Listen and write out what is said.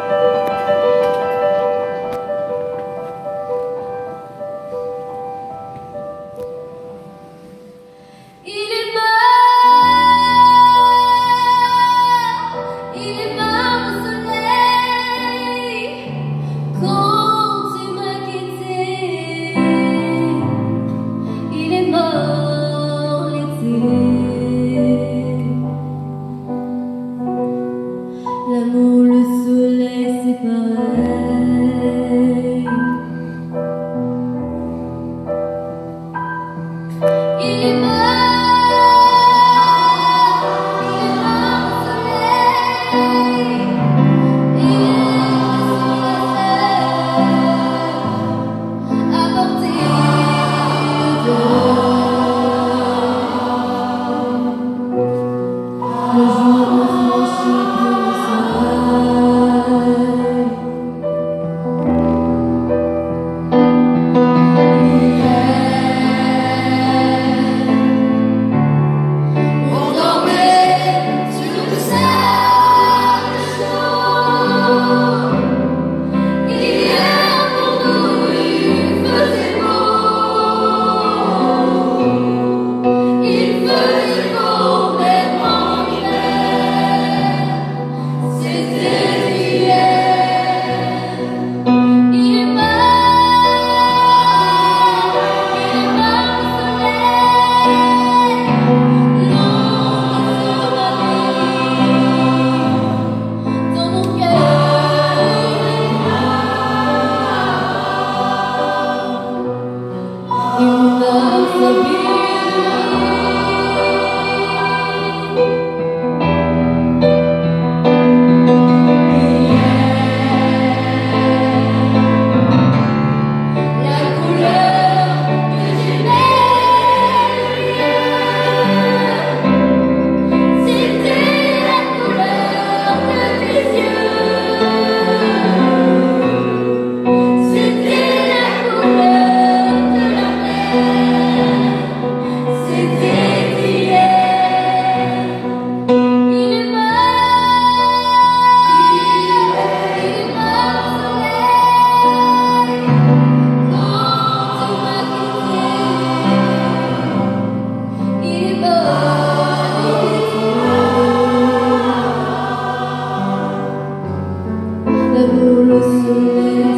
L'amour, le soleil, c'est pareil. Il est mort le soleil. Il est à portée de le jour a franchi plus le soleil. On dormait sur le sable chaud. Hier pour nous il faisait beau. Il faisait beau même en hiver. C'était hier. Il est mort le soleil. L'ombre sur ma vie, dans mon cœur il m'a frappé. La couleur que j'aimais le mieux, c'était la couleur de tes yeux. C'était la couleur de la mer. C'était hier. Il est mort le soleil. Quand tu m'as quitté, il est mort. L'amour, le soleil.